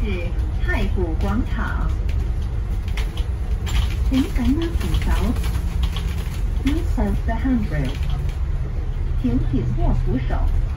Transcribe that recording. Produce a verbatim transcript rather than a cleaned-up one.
是太古广场。请赶慢扶手。Please hold the handrail. 请紧握扶手。